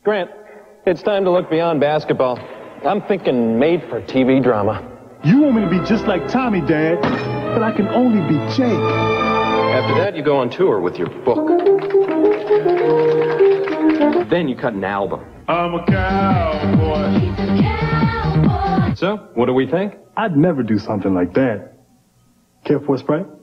Grant, it's time to look beyond basketball. I'm thinking made-for-TV drama. You want me to be just like Tommy, Dad, but I can only be Jake. After that, you go on tour with your book. Then you cut an album. I'm a cowboy. He's a cowboy. So, what do we think? I'd never do something like that. Care for a Sprite?